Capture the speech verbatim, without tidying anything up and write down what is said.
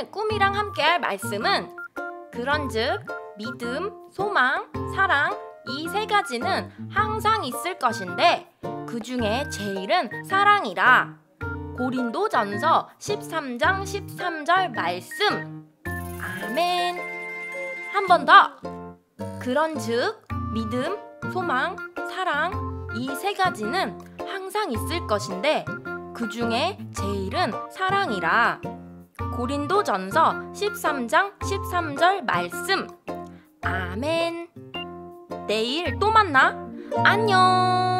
오늘 꿈이랑 함께할 말씀은 그런즉 믿음, 소망, 사랑 이 세 가지는 항상 있을 것인데 그 중에 제일은 사랑이라. 고린도전서 십삼 장 십삼 절 말씀. 아멘. 한 번 더. 그런즉 믿음, 소망, 사랑 이 세 가지는 항상 있을 것인데 그 중에 제일은 사랑이라. 고린도전서 십삼 장 십삼 절 말씀. 아멘. 내일 또 만나. 안녕.